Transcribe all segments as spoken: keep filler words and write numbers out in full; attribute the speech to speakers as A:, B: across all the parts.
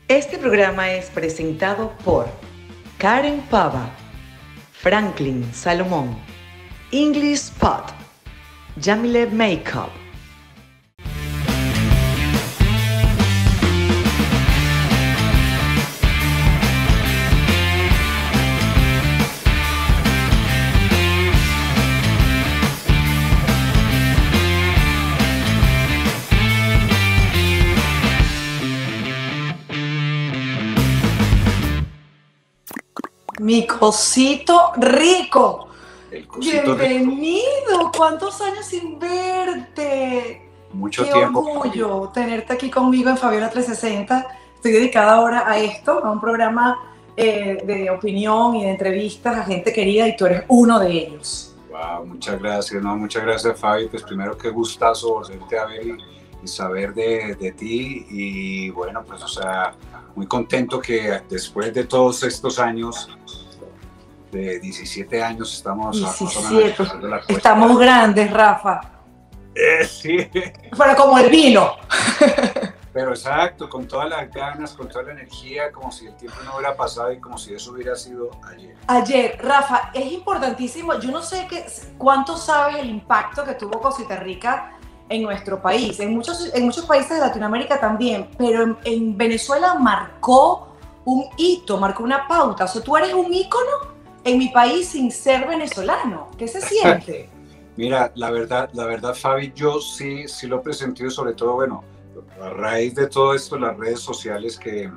A: Este programa es presentado por Karen Pava, Franklin Salomón, English Spot, Jamile Makeup. Mi cosito rico.
B: El cosito
A: Bienvenido.
B: Rico.
A: ¿Cuántos años sin verte?
B: Mucho
A: Qué
B: tiempo.
A: orgullo tenerte aquí conmigo en Fabiola trescientos sesenta. Estoy dedicada ahora a esto, a un programa eh, de opinión y de entrevistas a gente querida y tú eres uno de ellos.
B: Wow, muchas gracias, no, muchas gracias, Fabi. Pues primero qué gustazo volverte a ver y, y saber de, de ti y bueno, pues o sea, muy contento que después de todos estos años, de diecisiete años, estamos
A: diecisiete. La estamos grandes, Rafa.
B: Eh, sí.
A: Pero como el vino.
B: Pero exacto, con todas las ganas, con toda la energía, como si el tiempo no hubiera pasado y como si eso hubiera sido ayer.
A: Ayer, Rafa, es importantísimo. Yo no sé qué, cuánto sabes el impacto que tuvo Cosita Rica en nuestro país, en muchos, en muchos países de Latinoamérica también, pero en, en Venezuela marcó un hito, marcó una pauta. O sea, tú eres un ícono en mi país sin ser venezolano. ¿Qué se siente?
B: Mira, la verdad, la verdad, Fabi, yo sí, sí lo he presentido, sobre todo, bueno, a raíz de todo esto, las redes sociales que,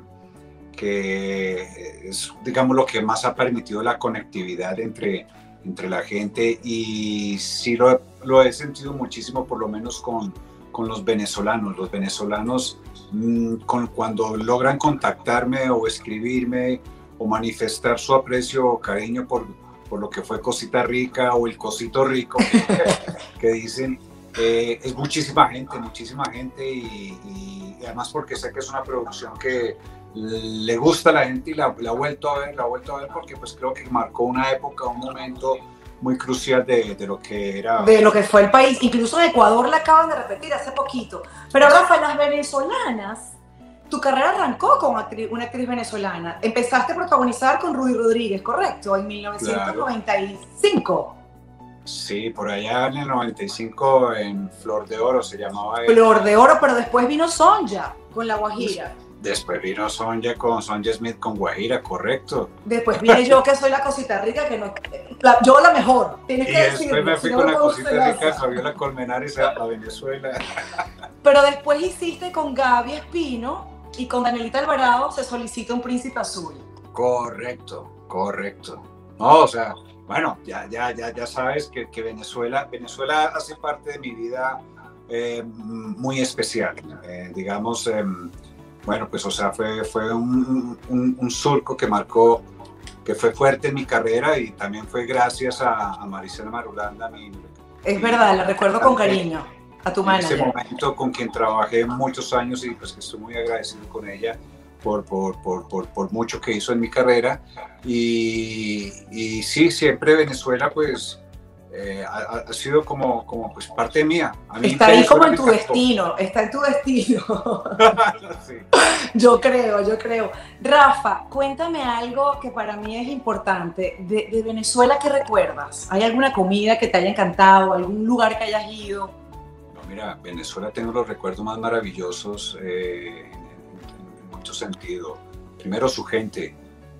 B: que es, digamos, lo que más ha permitido la conectividad entre, entre la gente y sí lo, lo he sentido muchísimo, por lo menos con, con los venezolanos. Los venezolanos, mmm, con, cuando logran contactarme o escribirme o manifestar su aprecio o cariño por, por lo que fue Cosita Rica o el Cosito Rico, que, que dicen, eh, es muchísima gente, muchísima gente y, y, y además porque sé que es una producción que le gusta a la gente y la, la he vuelto a ver, la he vuelto a ver porque pues creo que marcó una época, un momento muy crucial de, de lo que era...
A: De lo que fue el país, incluso en Ecuador la acaban de repetir hace poquito. Pero Rafa, las venezolanas, tu carrera arrancó con actriz, una actriz venezolana. Empezaste a protagonizar con Rudy Rodríguez, ¿correcto? En mil novecientos noventa y cinco.
B: Claro. Sí, por allá en el noventa y cinco en Flor de Oro se llamaba.
A: Flor de Oro, pero después vino Sonja con La Guajira.
B: Después vino Sonja con Sonja Smith con Guajira, correcto.
A: Después vine yo que soy la Cosita Rica, que no, la, yo la mejor. Tienes
B: y
A: que
B: después
A: decirlo,
B: me fui
A: si
B: con
A: no
B: la Cosita Rica de
A: celosa.
B: Fabiola Colmenares a, a Venezuela.
A: Pero después hiciste con Gaby Espino y con Danielita Alvarado Se solicita un príncipe azul.
B: Correcto, correcto. No, o sea, bueno, ya, ya, ya, ya sabes que, que Venezuela, Venezuela hace parte de mi vida eh, muy especial. Eh, digamos, eh, bueno, pues, o sea, fue, fue un, un, un surco que marcó, que fue fuerte en mi carrera y también fue gracias a, a Maricela Marulanda. Mi,
A: es
B: mi,
A: verdad, la recuerdo con cariño. A tu manager.
B: En ese momento con quien trabajé muchos años y pues que estoy muy agradecido con ella por, por, por, por, por mucho que hizo en mi carrera y, y sí, siempre Venezuela pues eh, ha, ha sido como, como pues parte mía. A mí
A: está ahí como en tu
B: encantó.
A: destino, está en tu destino.
B: Sí.
A: Yo creo, yo creo. Rafa, cuéntame algo que para mí es importante. De, de Venezuela, ¿qué recuerdas? ¿Hay alguna comida que te haya encantado? ¿Algún lugar que hayas ido?
B: Mira, Venezuela tengo los recuerdos más maravillosos eh, en, en, en mucho sentido. Primero su gente.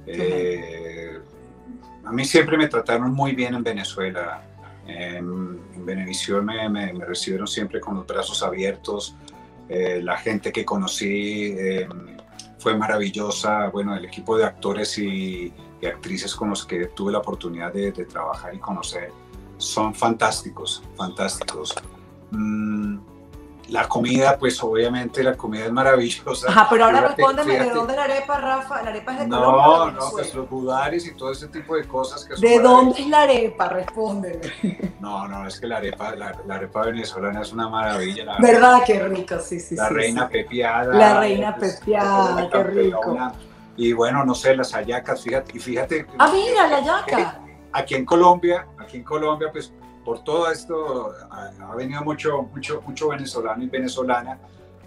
B: Eh, a mí siempre me trataron muy bien en Venezuela. Eh, en Venevisión me, me, me recibieron siempre con los brazos abiertos. Eh, la gente que conocí eh, fue maravillosa. Bueno, el equipo de actores y, y actrices con los que tuve la oportunidad de, de trabajar y conocer son fantásticos, fantásticos. Mm, la comida, pues obviamente la comida es maravillosa.
A: Ajá, pero ahora
B: fíjate,
A: respóndeme,
B: fíjate.
A: ¿de dónde es la arepa, Rafa? ¿La arepa es de
B: no,
A: Colombia o de
B: No,
A: Venezuela?
B: pues los budaris y todo ese tipo de cosas que son
A: ¿De dónde es la arepa? Respóndeme.
B: No, no, es que la arepa, la, la arepa venezolana es una maravilla. La
A: ¿Verdad? Qué rico, sí, sí.
B: La
A: sí,
B: reina
A: sí.
B: pepiada.
A: La reina
B: pues,
A: pepiada, qué rico.
B: Y bueno, no sé, las hallacas, fíjate, y fíjate.
A: Ah, mira, la hallaca.
B: Aquí en Colombia, aquí en Colombia, pues por todo esto ha, ha venido mucho, mucho, mucho venezolano y venezolana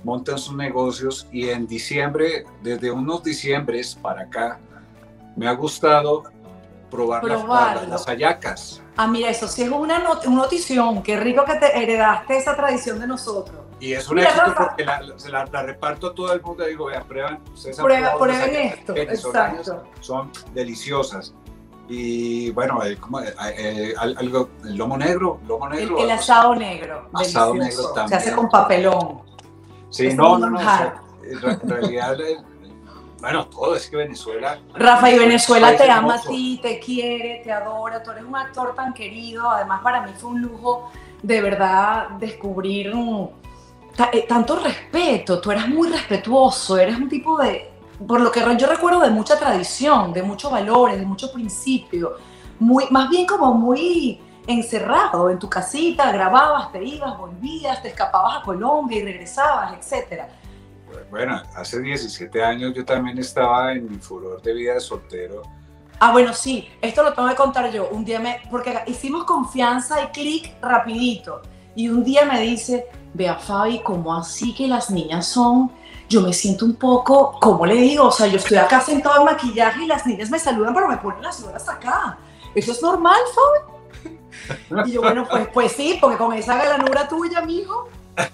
B: montan sus negocios y en diciembre, desde unos diciembres para acá, me ha gustado probar las, las, las hallacas.
A: Ah, mira, eso sí es una, not una notición. Qué rico que te heredaste esa tradición de nosotros.
B: Y es un éxito porque la, la, la reparto a todo el mundo y digo, vean, prueban, ustedes han
A: Prueba, prueben esto,
B: venezolanas, son deliciosas. Y bueno, el, el, el, el, el lomo negro, lomo negro.
A: El, el asado negro.
B: Asado
A: delicioso.
B: negro también.
A: Se hace con papelón.
B: Sí, es no, no, no, o sea, en realidad, bueno, todo es que Venezuela...
A: Rafa, y Venezuela te ama a ti, te quiere, te adora, tú eres un actor tan querido, además para mí fue un lujo de verdad descubrir un, tanto respeto, tú eres muy respetuoso, eres un tipo de, por lo que yo recuerdo, de mucha tradición, de muchos valores, de muchos principios, muy, más bien como muy encerrado en tu casita, grababas, te ibas, volvías, te escapabas a Colombia y regresabas, etcétera.
B: Bueno, hace diecisiete años yo también estaba en mi furor de vida de soltero.
A: Ah, bueno, sí, esto lo tengo que contar yo. Un día me, porque hicimos confianza y clic rapidito. Y un día me dice, vea Fabi, ¿cómo así que las niñas son? Yo me siento un poco, ¿cómo le digo? O sea, yo estoy acá sentado en maquillaje y las niñas me saludan, pero me ponen las horas acá. ¿Eso es normal, Fabi? Y yo, bueno, pues, pues sí, porque con esa galanura tuya, mijo.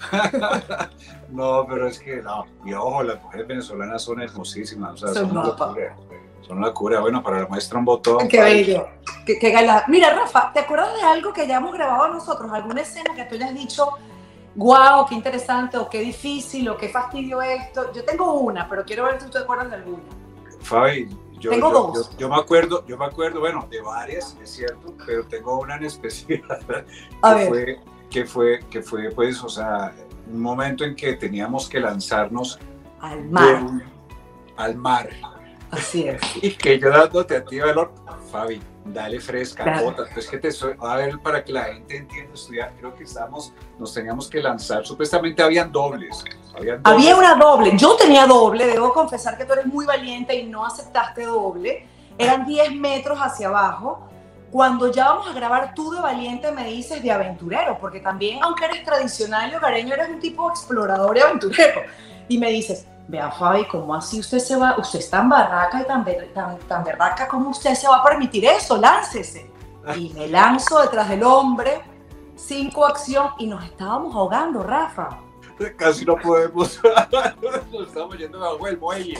B: No, pero es que no, y ojo, las mujeres venezolanas son hermosísimas, o sea, son, son una locura, son una locura. Bueno, para la muestra un botón.
A: Qué bello, qué, qué gala. Mira, Rafa, ¿te acuerdas de algo que ya hemos grabado nosotros? ¿Alguna escena que tú hayas dicho, guau, qué interesante, o qué difícil, o qué fastidio esto? Yo tengo una, pero quiero ver si tú te acuerdas de alguna.
B: Fabi, yo,
A: tengo
B: yo,
A: dos.
B: Yo, yo me acuerdo, yo me acuerdo, bueno, de varias, es cierto, pero tengo una en especial
A: A
B: que
A: ver.
B: fue, que fue, que fue, pues, o sea, un momento en que teníamos que lanzarnos
A: al mar.
B: Un, al mar.
A: Así es.
B: Y que yo dándote a ti valor, Fabi, dale fresca,
A: claro.
B: bota. Pues que te soy, a ver, para que la gente entienda, estudiar, creo que estamos, nos teníamos que lanzar, supuestamente habían dobles. Habían dobles.
A: Había una doble, yo tenía doble, debo confesar que tú eres muy valiente y no aceptaste doble. Eran diez metros hacia abajo. Cuando ya vamos a grabar, tú de valiente me dices de aventurero, porque también, aunque eres tradicional y hogareño, eres un tipo explorador y aventurero. Y me dices, vea Fabi, ¿cómo así usted se va? Usted es tan barraca y tan, tan, tan berraca, ¿cómo usted se va a permitir eso? Láncese. Y me lanzo detrás del hombre, sin coacción, y nos estábamos ahogando, Rafa.
B: Casi no podemos, nos estamos yendo debajo del muelle.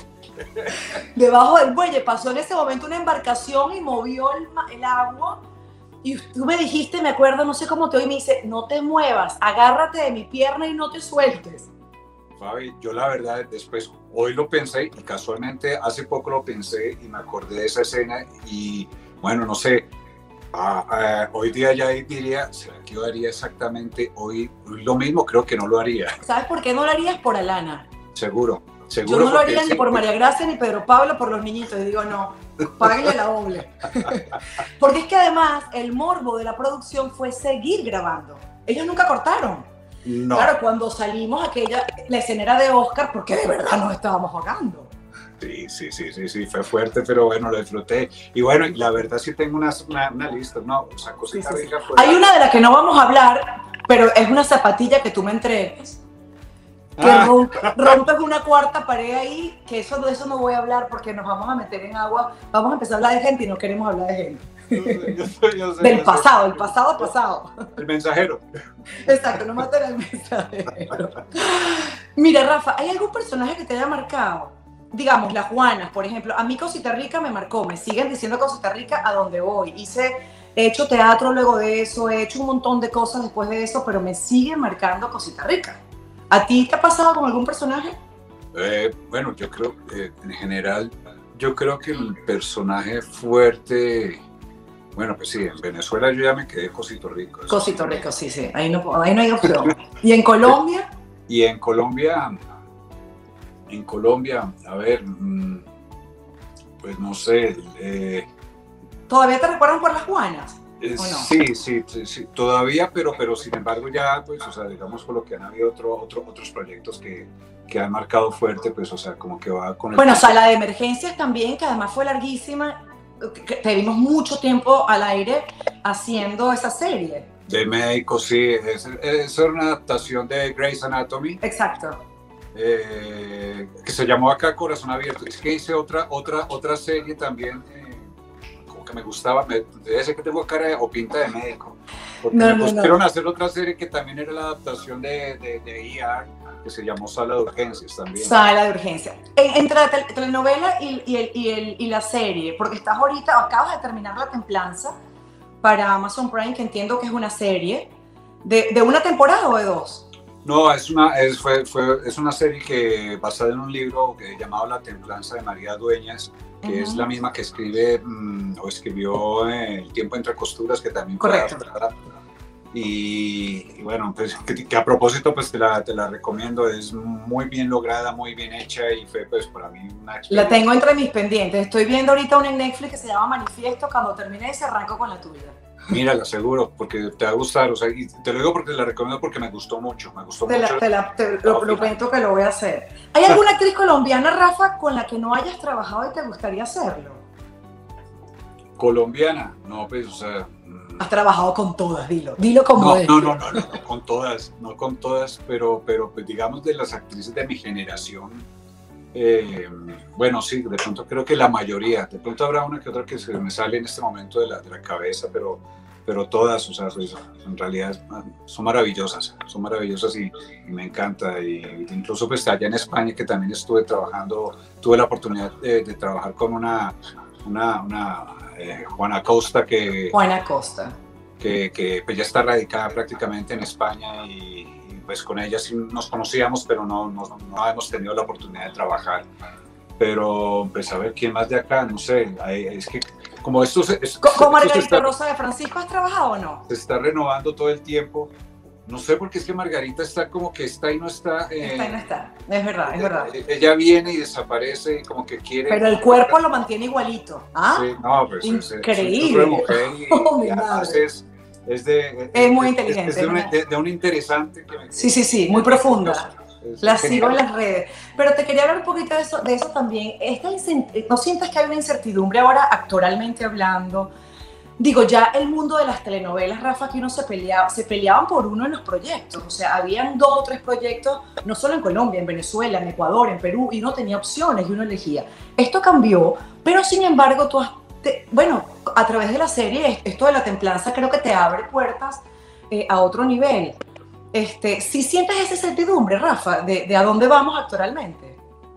A: Debajo del muelle pasó en ese momento una embarcación y movió el, el agua. Y tú me dijiste, me acuerdo, no sé cómo te oí, me dice, no te muevas, agárrate de mi pierna y no te sueltes.
B: Fabi, yo la verdad después, hoy lo pensé y casualmente hace poco lo pensé y me acordé de esa escena y bueno, no sé, uh, uh, hoy día ya diría, ¿será que yo haría exactamente hoy lo mismo? Creo que no lo haría.
A: ¿Sabes por qué no lo harías? Por Alana.
B: Seguro, seguro.
A: Yo no lo haría ni por María Gracia ni Pedro Pablo, por los niñitos. Y digo, no, páguenle la doble. Porque es que además el morbo de la producción fue seguir grabando. Ellos nunca cortaron.
B: No.
A: Claro, cuando salimos aquella, la escena era de Oscar porque de verdad nos estábamos ahogando.
B: Sí, sí, sí, sí, sí, fue fuerte, pero bueno, lo disfruté. Y bueno, la verdad sí tengo una, una, una lista, ¿no? O sea, cosita
A: sí, sí, sí.
B: Fue
A: Hay una de la que no vamos a hablar, pero es una zapatilla que tú me entregues. Que ah. rompe, rompes una cuarta pared ahí, que eso, de eso no voy a hablar porque nos vamos a meter en agua. Vamos a empezar a hablar de gente y no queremos hablar de gente.
B: Yo sé, yo sé, yo sé,
A: Del
B: yo
A: pasado,
B: sé.
A: el pasado pasado.
B: El mensajero.
A: Exacto, no maten al mensajero. Mira, Rafa, ¿hay algún personaje que te haya marcado? Digamos, las Juanas, por ejemplo. A mí Cosita Rica me marcó, me siguen diciendo Cosita Rica a donde voy. Hice, he hecho teatro luego de eso, he hecho un montón de cosas después de eso, pero me sigue marcando Cosita Rica. ¿A ti te ha pasado con algún personaje?
B: Eh, bueno, yo creo, eh, en general, yo creo que el personaje fuerte... Bueno, pues sí, en Venezuela yo ya me quedé Cosito Rico.
A: Cosito Rico, sí, sí, ahí no, ahí no hay opción. ¿Y en Colombia?
B: Y en Colombia, en Colombia, a ver, pues no sé. Eh,
A: ¿Todavía te recuerdan por las Juanas?
B: Eh,
A: ¿O no?
B: sí, sí, sí, sí, todavía, pero, pero sin embargo ya, pues, o sea, digamos por lo que han habido otro, otro, otros proyectos que, que han marcado fuerte, pues, o sea, como que va con el...
A: Bueno, Sala de Emergencias también, que además fue larguísima. Te vimos mucho tiempo al aire haciendo esa serie.
B: De médico, sí, es, es una adaptación de Grey's Anatomy.
A: Exacto.
B: eh, que se llamó acá Corazón Abierto. Es que hice otra, otra, otra serie también, eh, como que me gustaba, me, debe ser que tengo cara de, o pinta de médico, porque
A: No,
B: me
A: no,
B: pusieron
A: no.
B: a hacer otra serie que también era la adaptación de, de, de E R, que se llamó Sala de Urgencias también.
A: Sala de urgencia. En- entre la tel- telenovela y, y, el- y, el- y la serie, porque estás ahorita, acabas de terminar La Templanza para Amazon Prime, que entiendo que es una serie, de, de una temporada o de dos.
B: No, es una, es, fue, fue, es una serie que, basada en un libro que, llamado La Templanza de María Dueñas, que uh-huh. es la misma que escribe mmm, o escribió eh, El tiempo entre costuras, que también fue adaptada. Y, y bueno, pues que, que a propósito pues te la, te la recomiendo, es muy bien lograda, muy bien hecha y fue pues para mí una experiencia.
A: La tengo entre mis pendientes, estoy viendo ahorita una en Netflix que se llama Manifiesto, cuando termine ese arranco con la tuya.
B: Mírala, seguro, porque te va a gustar, o sea, y te lo digo porque te la recomiendo porque me gustó mucho, me gustó
A: te
B: mucho.
A: La, te la, te, lo, lo cuento que lo voy a hacer. ¿Hay alguna actriz colombiana, Rafa, con la que no hayas trabajado y te gustaría hacerlo?
B: Colombiana, no, pues, o sea...
A: Has trabajado con todas, dilo, dilo como
B: no,
A: es.
B: No, no, no, no, no, con todas, no con todas, pero, pero pues, digamos de las actrices de mi generación, eh, bueno, sí, de pronto creo que la mayoría, de pronto habrá una que otra que se me sale en este momento de la, de la cabeza, pero, pero todas, o sea, pues, en realidad son maravillosas, son maravillosas y, y me encanta, y incluso pues allá en España que también estuve trabajando, tuve la oportunidad de, de trabajar con una, una, una eh, Juana Costa que...
A: Juana Costa.
B: que, que pues ya está radicada prácticamente en España y, y pues con ella sí nos conocíamos, pero no, no, no hemos tenido la oportunidad de trabajar. Pero pues a ver, ¿quién más de acá? No sé, es que como esto se... Es,
A: ¿Con, con Margarita
B: está,
A: Rosa de Francisco has trabajado o no?
B: Se está renovando todo el tiempo. No sé por qué es que Margarita está como que está y no está. Eh,
A: está y no está, es verdad, es verdad.
B: Ella viene y desaparece y como que quiere...
A: Pero el cuerpo lo mantiene igualito. ¿Ah?
B: Sí, no, pues
A: increíble.
B: Es, es un mujer y, oh, y además es, es de...
A: Es, es muy inteligente.
B: Es, es de, un, de, de un interesante que me...
A: Sí, sí, sí, muy profunda.
B: Es
A: la
B: genial.
A: sigo en las redes. Pero te quería hablar un poquito de eso, de eso también. Esta ¿No sientes que hay una incertidumbre ahora, actoralmente hablando? Digo, ya el mundo de las telenovelas, Rafa, que uno se peleaba, se peleaban por uno en los proyectos. O sea, habían dos o tres proyectos, no solo en Colombia, en Venezuela, en Ecuador, en Perú, y uno tenía opciones y uno elegía. Esto cambió, pero sin embargo, tú has, te, bueno, a través de la serie, esto de La Templanza creo que te abre puertas eh, a otro nivel. Este, ¿sí sientes esa incertidumbre, Rafa, de, de a dónde vamos actualmente?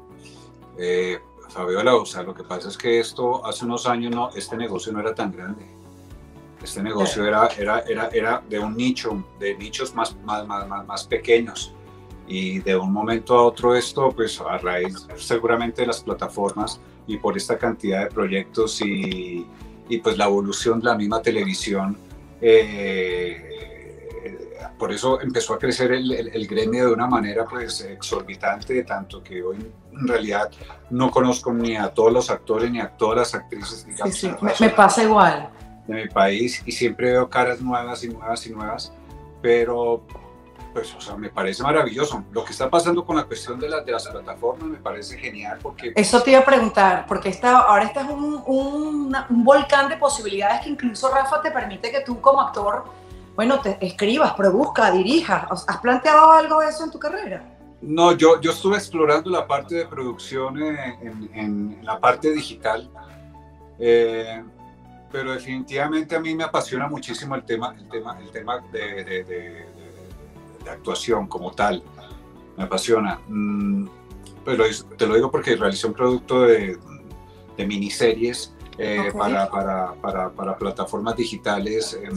B: Eh, Fabiola, o sea, lo que pasa es que esto, hace unos años, no, este negocio no era tan grande. Este negocio era, era, era, era de un nicho, de nichos más, más, más, más pequeños. Y de un momento a otro esto, pues a raíz seguramente de las plataformas y por esta cantidad de proyectos y, y pues la evolución de la misma televisión, eh, por eso empezó a crecer el, el, el gremio de una manera pues exorbitante, tanto que hoy en realidad no conozco ni a todos los actores ni a todas las actrices, digamos,
A: sí, sí. Me, me pasa igual.
B: De mi país, y siempre veo caras nuevas y nuevas y nuevas, pero pues, o sea, me parece maravilloso. Lo que está pasando con la cuestión de, la, de las plataformas me parece genial porque...
A: Eso te iba a preguntar, porque esta, ahora este es un, un, un volcán de posibilidades que incluso, Rafa, te permite que tú como actor, bueno, te escribas, produzcas, dirijas. ¿Has planteado algo de eso en tu carrera?
B: No, yo, yo estuve explorando la parte de producción en, en, en la parte digital, eh, pero definitivamente a mí me apasiona muchísimo el tema, el tema, el tema de, de, de, de, de actuación como tal. Me apasiona. Mm, pero te lo digo porque realicé un producto de, de miniseries eh, okay. para, para, para, para plataformas digitales. Eh,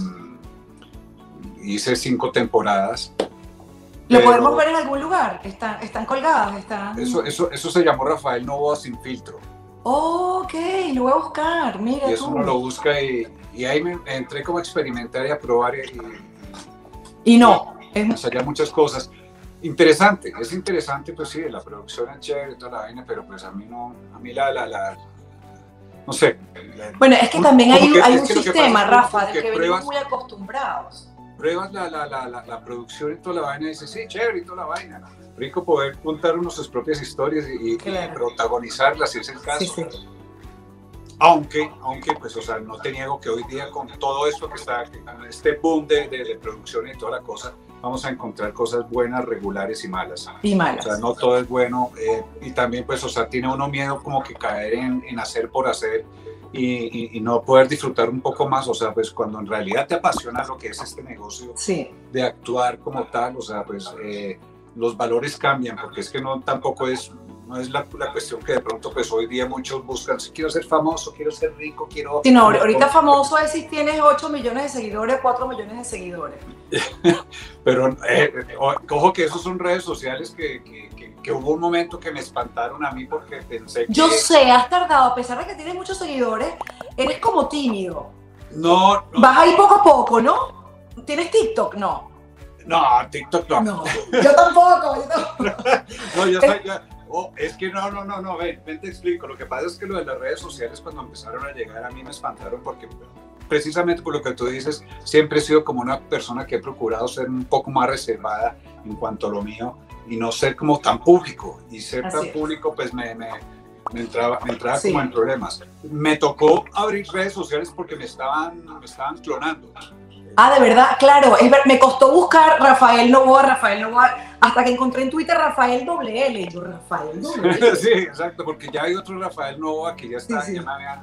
B: hice cinco temporadas.
A: ¿Lo pero, podemos ver en algún lugar? ¿Están, están colgadas? Están...
B: Eso, eso, eso se llamó Rafael Novoa Sin Filtro.
A: Oh, ok, lo voy a buscar, mira
B: y eso
A: tú.
B: uno lo busca y, y ahí me entré como a experimentar y a probar y,
A: y, y no,
B: y es allá muchas cosas. Interesante, es interesante, pues sí, la producción es chévere, toda la vaina, pero pues a mí no, a mí la, la, la no sé. La,
A: bueno, es que también hay,
B: que,
A: hay
B: es
A: un
B: que
A: sistema,
B: es
A: Rafa, del
B: que
A: que
B: pruebas,
A: venimos muy acostumbrados.
B: Pruebas la, la, la, la, la producción y toda la vaina y dices, sí, chévere y toda la vaina. Rico poder contar uno sus propias historias y,
A: claro.
B: y protagonizarlas, si es el caso.
A: Sí, sí.
B: Aunque, aunque, pues, o sea, no te niego que hoy día con todo esto que está, con este boom de, de, de producción y toda la cosa, vamos a encontrar cosas buenas, regulares y malas.
A: Y malas.
B: O sea, no todo es bueno. Eh, y también, pues, o sea, tiene uno miedo como que caer en, en hacer por hacer y, y, y no poder disfrutar un poco más. O sea, pues, cuando en realidad te apasiona lo que es este negocio,
A: sí,
B: de actuar como tal, o sea, pues, eh, los valores cambian, porque es que no tampoco es... No es la, la cuestión que de pronto, pues hoy día muchos buscan, si quiero ser famoso, quiero ser rico, quiero...
A: Sí, no, ahorita famoso es si tienes ocho millones de seguidores, cuatro millones de seguidores.
B: Pero, eh, ojo que esos son redes sociales que, que, que, que hubo un momento que me espantaron a mí porque pensé que...
A: Yo sé, has tardado, a pesar de que tienes muchos seguidores, eres como tímido.
B: No, no.
A: Vas ahí poco a poco, ¿no? ¿Tienes TikTok? No.
B: No, TikTok no.
A: No, yo tampoco. Yo tampoco.
B: No, yo soy... Yo, oh, es que no, no, no, no, ven, ven, te explico. Lo que pasa es que lo de las redes sociales cuando empezaron a llegar a mí me espantaron porque precisamente por lo que tú dices, siempre he sido como una persona que he procurado ser un poco más reservada en cuanto a lo mío y no ser como tan público. Y ser
A: Así
B: tan
A: es.
B: público pues me, me, me entraba, me entraba
A: Sí.
B: como en problemas. Me tocó abrir redes sociales porque me estaban, me estaban clonando.
A: Ah, de verdad, claro, es ver, me costó buscar Rafael Novoa, Rafael Novoa, hasta que encontré en Twitter Rafael doble L. Yo, Rafael doble L.
B: Sí, exacto, porque ya hay otro Rafael Novoa que ya está,
A: Sí, sí.
B: ya me habían...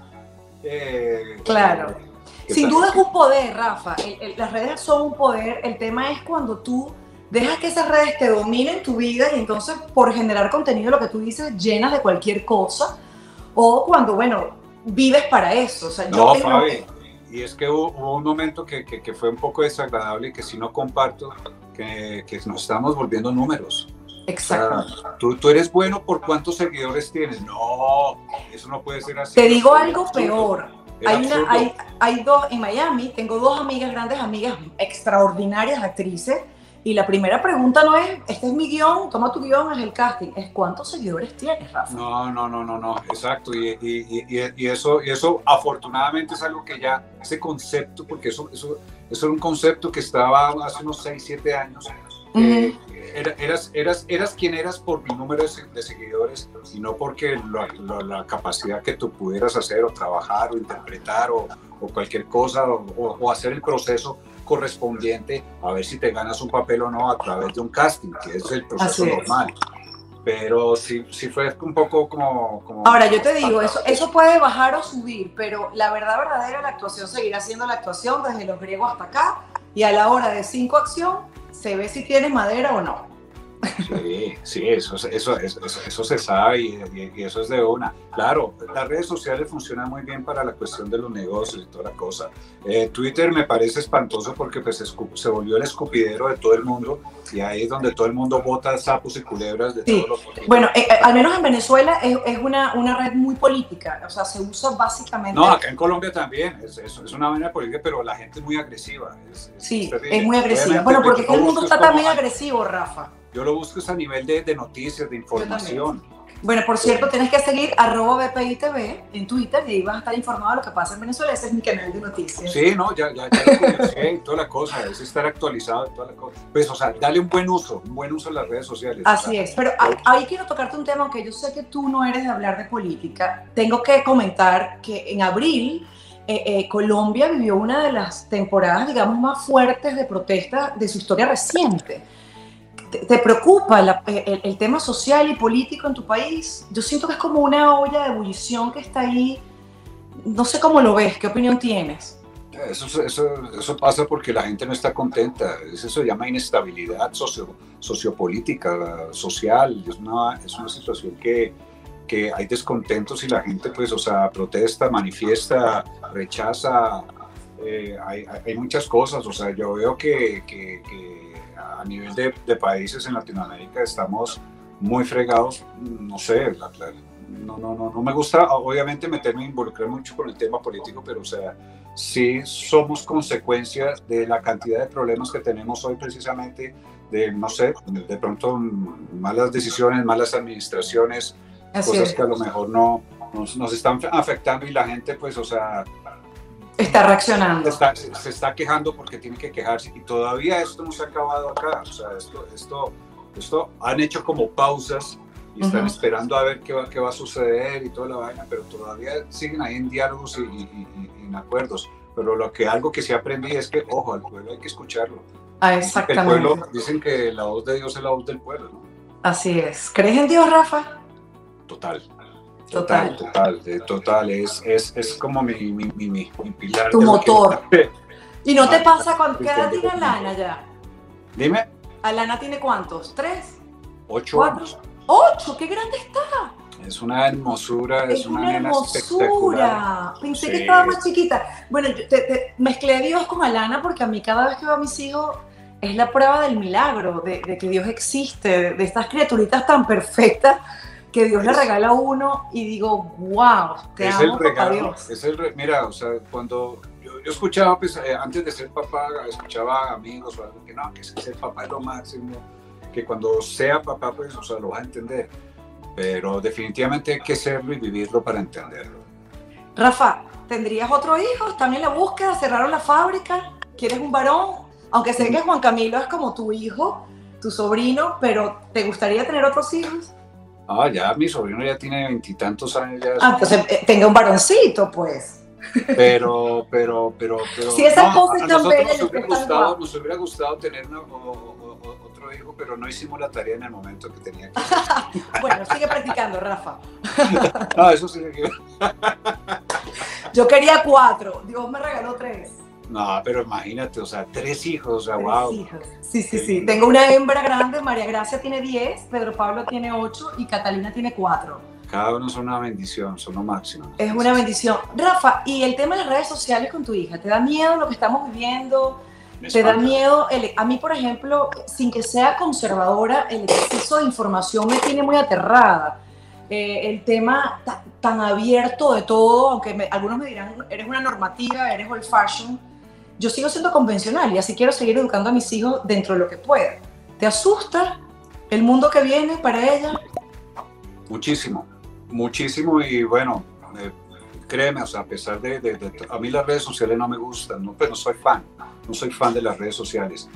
B: Eh,
A: Claro.
B: ¿qué
A: Sin
B: tal?
A: duda es un poder, Rafa. El, el, las redes son un poder. El tema es cuando tú dejas que esas redes te dominen tu vida y entonces por generar contenido, lo que tú dices, llenas de cualquier cosa. O cuando, bueno, vives para eso. O sea,
B: No,
A: yo
B: Fabi, y es que hubo, hubo un momento que, que, que fue un poco desagradable y que si no comparto, que, que nos estamos volviendo números.
A: Exacto.
B: O sea, ¿tú, tú eres bueno por cuántos seguidores tienes. No, eso no puede ser así.
A: Te digo
B: Es
A: algo
B: absurdo.
A: peor.
B: Es
A: Hay, una,
B: absurdo.
A: hay, hay dos en Miami, tengo dos amigas, grandes amigas, extraordinarias actrices, y la primera pregunta no es, este es mi guión, toma tu guión, es el casting, es ¿cuántos seguidores tienes, Rafa?
B: No, no, no, no, no, exacto, y, y, y, y, eso, y eso afortunadamente es algo que ya, ese concepto, porque eso, eso, eso era un concepto que estaba hace unos seis, siete años, eh,
A: Uh-huh.
B: era, eras, eras, eras quien eras por mi número de, de seguidores y no porque lo, lo, la capacidad que tú pudieras hacer o trabajar o interpretar o, o cualquier cosa o, o, o hacer el proceso correspondiente a ver si te ganas un papel o no a través de un casting, que es el proceso
A: Así es.
B: normal. Pero sí, sí fue un poco como... como
A: Ahora, yo te digo, eso, eso puede bajar o subir, pero la verdad verdadera, la actuación seguirá siendo la actuación desde los griegos hasta acá, y a la hora de cinco acción, se ve si tienes madera o no.
B: Sí, sí, eso, eso, eso, eso se sabe y, y, y eso es de una. Claro, las redes sociales funcionan muy bien para la cuestión de los negocios y toda la cosa. Eh, Twitter me parece espantoso porque pues, escup, se volvió el escupidero de todo el mundo y ahí es donde todo el mundo bota sapos y culebras de
A: sí.
B: todos los políticos.
A: Bueno, eh, al menos en Venezuela es, es una, una red muy política, o sea, se usa básicamente...
B: No, acá en Colombia también, es, es, es una vaina política, pero la gente es muy agresiva. Es, es
A: sí,
B: terrible.
A: es muy agresiva.
B: Obviamente,
A: bueno, porque
B: yo
A: el
B: lo
A: mundo
B: busco
A: está también
B: como-
A: agresivo, Rafa.
B: Yo lo busco es a nivel de, de noticias, de información.
A: Bueno, por cierto, tienes que seguir arroba B P I T V en Twitter y ahí vas a estar informado de lo que pasa en Venezuela. Ese es mi canal de noticias.
B: Sí, no, ya, ya, ya lo comencé y toda la cosa, es estar actualizado y toda la cosa. Pues, o sea, dale un buen uso, un buen uso a las redes sociales.
A: Así
B: o sea,
A: es, pero ahí, ahí quiero tocarte un tema, aunque yo sé que tú no eres de hablar de política. Tengo que comentar que en abril eh, eh, Colombia vivió una de las temporadas, digamos, más fuertes de protesta de su historia reciente. ¿Te, te preocupa la, el, el tema social y político en tu país? Yo siento que es como una olla de ebullición que está ahí. No sé cómo lo ves, ¿qué opinión tienes?
B: Eso, eso, eso pasa porque la gente no está contenta. Eso se llama inestabilidad socio, sociopolítica, social. Es una, es una situación que, que hay descontentos y la gente, pues, o sea, protesta, manifiesta, rechaza. Eh, hay, hay muchas cosas. O sea, yo veo que, que, que a nivel de, de países en Latinoamérica estamos muy fregados. No sé, la, la, no, no, no, no me gusta, obviamente, meterme, involucrar mucho con el tema político, pero, o sea, sí somos consecuencia de la cantidad de problemas que tenemos hoy, precisamente de, no sé, de pronto malas decisiones, malas administraciones,
A: Así
B: cosas
A: es.
B: que a lo mejor no nos, nos están afectando y la gente, pues, o sea,
A: Está reaccionando.
B: está, se, se está quejando porque tiene que quejarse y todavía esto no se ha acabado acá. O sea, esto, esto, esto han hecho como pausas y están uh-huh. esperando a ver qué va, qué va a suceder y toda la vaina, pero todavía siguen ahí en diálogos y, y, y, y en acuerdos. Pero lo que algo que sí aprendí es que, ojo, al pueblo hay que escucharlo.
A: Ah,
B: Dicen que, el
A: exactamente.
B: pueblo, dicen que la voz de Dios es la voz del pueblo, ¿no?
A: Así es. ¿Crees en Dios, Rafa?
B: Total,
A: Total.
B: total, total, de- total. Es, es, es como mi, mi, mi, mi, mi pilar
A: Tu
B: de lo que...
A: motor. ¿Y no te
B: Más,
A: pasa cuando qué edad
B: de
A: tiene
B: lo que me
A: Alana
B: importa.
A: ya?
B: Dime,
A: ¿Alana tiene cuántos? ¿Tres?
B: ocho
A: ¿Cuatro?
B: años.
A: ¡Ocho! ¡Qué grande está!
B: Es una hermosura, es,
A: Es
B: una
A: una
B: nena espectacular.
A: hermosura. Pensé
B: Sí,
A: que estaba más chiquita. Bueno, yo te, te mezclé Dios con Alana porque a mí cada vez que veo a mis hijos es la prueba del milagro, de, de que Dios existe, de, de estas criaturitas tan perfectas que Dios le
B: es,
A: regala a uno y digo, wow, te
B: es el
A: amo, papá
B: regalo,
A: Dios.
B: es el re- mira, o sea, cuando yo, yo escuchaba, pues, eh, antes de ser papá, escuchaba amigos o algo que no, que es que ser papá es lo máximo, que cuando sea papá, pues, o sea, lo vas a entender. Pero definitivamente hay que serlo y vivirlo para entenderlo.
A: Rafa, ¿tendrías otro hijo? ¿Están en la búsqueda? ¿Cerraron la fábrica? ¿Quieres un varón? Aunque sé que Juan Camilo es como tu hijo, tu sobrino, pero ¿te gustaría tener otros hijos?
B: Ah, ya mi sobrino ya tiene veintitantos años, ya es
A: Ah,
B: un-
A: entonces eh, tenga un varoncito, pues.
B: pero, pero, pero, pero,
A: Si esa
B: no,
A: esposa
B: a
A: es tan
B: nosotros
A: bella
B: nos
A: y usted
B: hubiera
A: es tan
B: gustado,
A: guapo.
B: nos hubiera gustado tener una- o- o- o- otro hijo, pero no hicimos la tarea en el momento que tenía que.
A: Bueno, sigue practicando, Rafa.
B: No, eso sí que...
A: Yo quería cuatro, Dios me regaló tres.
B: No, pero imagínate, o sea, tres hijos, o sea,
A: Tres
B: wow.
A: hijos. Sí, sí,
B: Qué
A: sí.
B: lindo.
A: Tengo una hembra grande, María Gracia tiene diez, Pedro Pablo tiene ocho y Catalina tiene cuatro.
B: Cada uno es una bendición, son lo máximo.
A: Es una bendición. Rafa, y el tema de las redes sociales con tu hija, ¿te da miedo lo que estamos viviendo?
B: Me
A: ¿Te da
B: espanta.
A: miedo? El, a mí, por ejemplo, sin que sea conservadora, el exceso de información me tiene muy aterrada. Eh, el tema ta- tan abierto de todo, aunque me- algunos me dirán, eres una normativa, eres old fashion, yo sigo siendo convencional y así quiero seguir educando a mis hijos dentro de lo que pueda. ¿Te asusta el mundo que viene para ella?
B: Muchísimo, muchísimo y bueno, eh, créeme, o sea, a pesar de, de, de, a mí las redes sociales no me gustan, no, pues no soy fan, no soy fan de las redes sociales.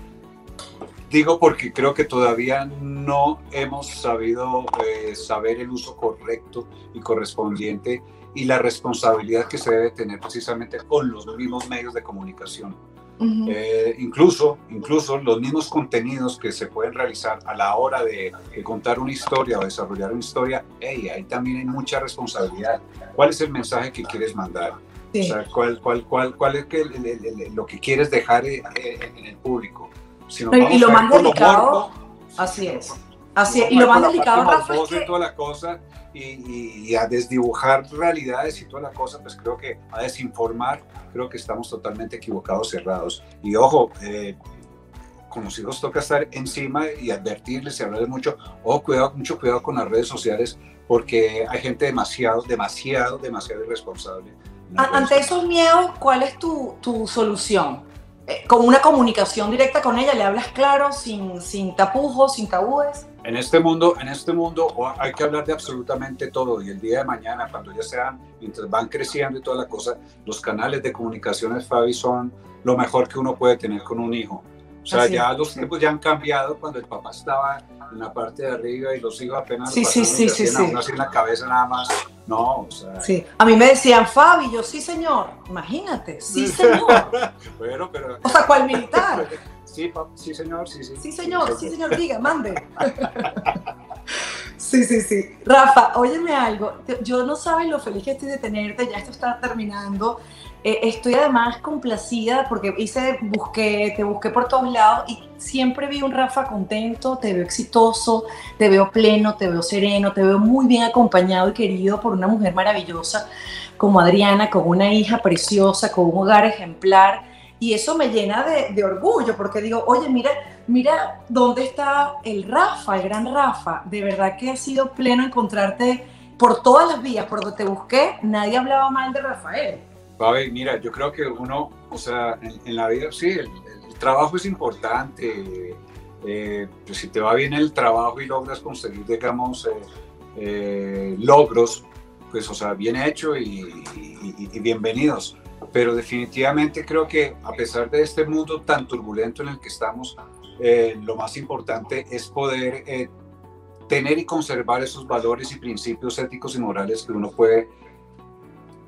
B: Digo porque creo que todavía no hemos sabido eh, saber el uso correcto y correspondiente y la responsabilidad que se debe tener precisamente con los mismos medios de comunicación.
A: Uh-huh.
B: Eh, incluso, incluso los mismos contenidos que se pueden realizar a la hora de, de contar una historia o desarrollar una historia, hey, ahí también hay mucha responsabilidad. ¿Cuál es el mensaje que quieres mandar? Sí. O sea, ¿cuál, cuál, cuál, cuál es que el, el, el, lo que quieres dejar en, en el público? Si nos
A: y lo más delicado,
B: morbo,
A: así es, así es. Y lo más delicado, Rafa, es que...
B: y toda la cosa, y, y, y a desdibujar realidades y toda la cosa, pues creo que a desinformar, creo que estamos totalmente equivocados, cerrados. Y ojo, eh, con los hijos toca estar encima y advertirles y hablarles mucho, oh, cuidado, mucho cuidado con las redes sociales, porque hay gente demasiado, demasiado, demasiado irresponsable.
A: Ante esos miedos, ¿cuál es tu, tu solución? Eh, ¿Con una comunicación directa con ella? ¿Le hablas claro, sin, sin tapujos, sin tabúes?
B: En este mundo, en este mundo hay que hablar de absolutamente todo, y el día de mañana, cuando ya sean, mientras van creciendo y toda la cosa, los canales de comunicaciones, Fabi, son lo mejor que uno puede tener con un hijo. O sea, así ya es. Los tiempos ya han cambiado cuando el papá estaba en la parte de arriba y los hijos apenas
A: sí, sí, sí, sí, sí.
B: uno así en la cabeza nada más. No, o sea...
A: Sí. A mí me decían, Fabi, yo sí, señor. Imagínate, sí, señor.
B: Bueno, pero...
A: O sea, ¿cuál militar?
B: Sí, sí, señor, sí, sí.
A: Sí, señor, sí, señor, diga, mande. Sí, sí, sí. Rafa, óyeme algo. Yo no sabes lo feliz que estoy de tenerte, ya esto está terminando. Eh, estoy además complacida porque hice, busqué, te busqué por todos lados y siempre vi un Rafa contento, te veo exitoso, te veo pleno, te veo sereno, te veo muy bien acompañado y querido por una mujer maravillosa como Adriana, con una hija preciosa, con un hogar ejemplar. Y eso me llena de, de orgullo, porque digo, oye, mira, mira dónde está el Rafa, el gran Rafa. De verdad que ha sido pleno encontrarte por todas las vías, por donde te busqué, nadie hablaba mal de Rafael.
B: Fabi, mira, yo creo que uno, o sea, en, en la vida, sí, el, el trabajo es importante. Eh, pues si te va bien el trabajo y logras conseguir, digamos, eh, eh, logros, pues, o sea, bien hecho y, y, y bienvenidos. Pero definitivamente creo que a pesar de este mundo tan turbulento en el que estamos, eh, lo más importante es poder eh, tener y conservar esos valores y principios éticos y morales que uno puede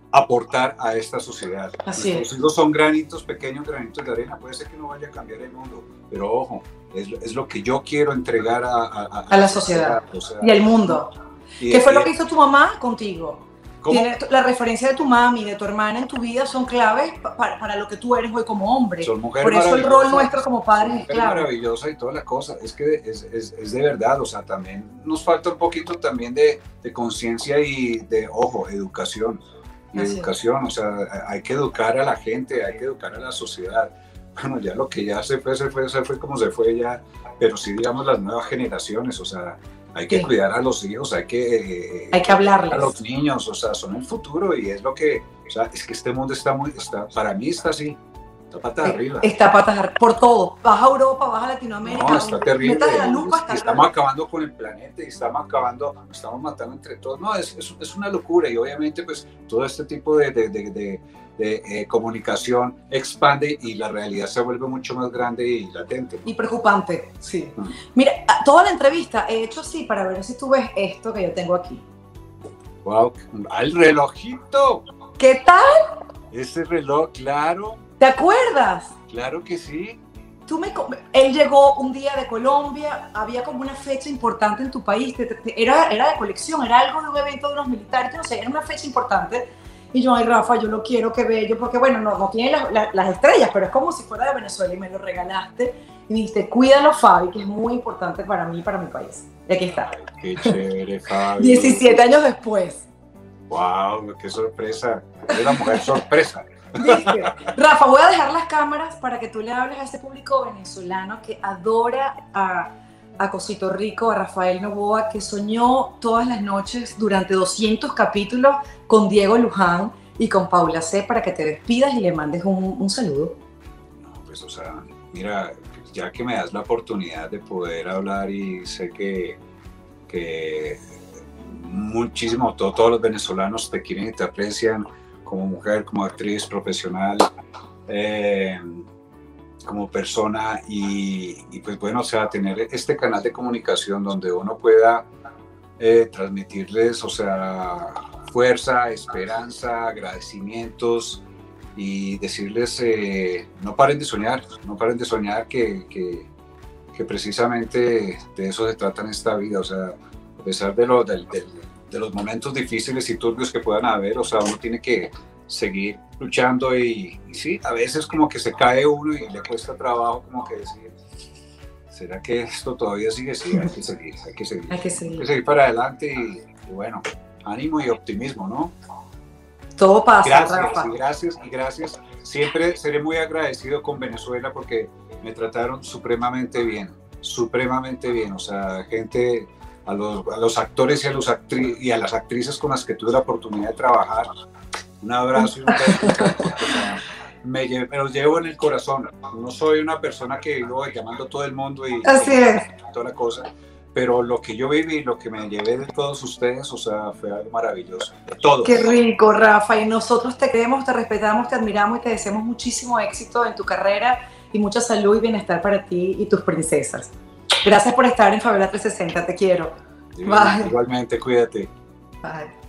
B: aportar a esta sociedad.
A: Así
B: Nuestros
A: es.
B: hijos son granitos, pequeños granitos de arena. Puede ser que no vaya a cambiar el mundo, pero ojo, es, es lo que yo quiero entregar a, a, a,
A: a la sociedad, sociedad o sea, y al mundo.
B: Y,
A: ¿Qué fue
B: y,
A: lo que hizo tu mamá contigo?
B: ¿Cómo?
A: La referencia de tu mami y de tu hermana en tu vida son claves para, para lo que tú eres hoy como hombre.
B: Son mujeres
A: Por eso el rol nuestro como padres es clave.
B: Maravillosa y toda la cosa. Es que es, es, es de verdad, o sea, también nos falta un poquito también de, de conciencia y de, ojo, educación. Y Así educación, es. O sea, hay que educar a la gente, hay que educar a la sociedad. Bueno, ya lo que ya se fue, se fue, se fue como se fue ya, pero sí, digamos, las nuevas generaciones, o sea, hay que sí. cuidar a los hijos, hay que...
A: Eh, hay que hablarles.
B: A los niños, o sea, son el futuro y es lo que... O sea, es que este mundo está muy... Está, para mí está así, está patas arriba.
A: Está patas arriba, por todo. Vas a Europa, vas a Latinoamérica.
B: No, está terrible.
A: La lupa, está
B: estamos acabando con el planeta y estamos acabando, estamos matando entre todos. No, es, es, es una locura y obviamente pues todo este tipo de... de, de, de de eh, comunicación expande y la realidad se vuelve mucho más grande y latente, ¿no?
A: Y preocupante, sí. Mm. Mira, toda la entrevista he hecho así para ver si tú ves esto que yo tengo aquí.
B: ¡Wow! ¡Al relojito!
A: ¿Qué tal?
B: Ese reloj, claro.
A: ¿Te acuerdas?
B: Claro que sí.
A: Tú me, él llegó un día de Colombia, había como una fecha importante en tu país, te, te, era, era de colección, era algo de un evento de unos militares, no sé, era una fecha importante. Y yo, ay, Rafa, yo lo quiero, qué bello, porque bueno, no, no tiene las, las, las estrellas, pero es como si fuera de Venezuela y me lo regalaste. Y me dijiste, cuídalo, Fabi, que es muy importante para mí y para mi país. Y aquí está.
B: Ay, qué chévere, Fabi.
A: diecisiete años después.
B: Wow, qué sorpresa. Eres la mujer sorpresa.
A: ¿Viste? Rafa, voy a dejar las cámaras para que tú le hables a este público venezolano que adora a... a Cosito Rico, a Rafael Novoa, que soñó todas las noches durante doscientos capítulos con Diego Luján y con Paula C. para que te despidas y le mandes un, un saludo.
B: No, pues, o sea, mira, ya que me das la oportunidad de poder hablar y sé que, que muchísimo, todo, todos los venezolanos te quieren y te aprecian como mujer, como actriz profesional, eh, como persona y, y pues bueno, o sea, tener este canal de comunicación donde uno pueda eh, transmitirles, o sea, fuerza, esperanza, agradecimientos y decirles eh, no paren de soñar, no paren de soñar que, que, que precisamente de eso se trata en esta vida, o sea, a pesar de, lo, de, de, de los momentos difíciles y turbios que puedan haber, o sea, uno tiene que seguir luchando y, y sí, a veces como que se cae uno y le cuesta trabajo como que decir, ¿será que esto todavía sigue? Sí, hay que seguir, hay que seguir,
A: hay que seguir,
B: hay que seguir para adelante y, y bueno, ánimo y optimismo, ¿no?
A: Todo pasa,
B: gracias,
A: Rafa.
B: Y gracias, y gracias. Siempre seré muy agradecido con Venezuela porque me trataron supremamente bien, supremamente bien, o sea, gente... A los, a los actores y a, los actri y a las actrices con las que tuve la oportunidad de trabajar, un abrazo y un beso. me, me los llevo en el corazón. No soy una persona que vivo llamando a todo el mundo y,
A: Así es.
B: y toda la cosa, pero lo que yo viví, lo que me llevé de todos ustedes, o sea, fue algo maravilloso. De todos.
A: Qué rico, Rafa. Y nosotros te queremos, te respetamos, te admiramos y te deseamos muchísimo éxito en tu carrera y mucha salud y bienestar para ti y tus princesas. Gracias por estar en Fabiola trescientos sesenta, te quiero.
B: Sí, bye. Igualmente, cuídate.
A: Bye.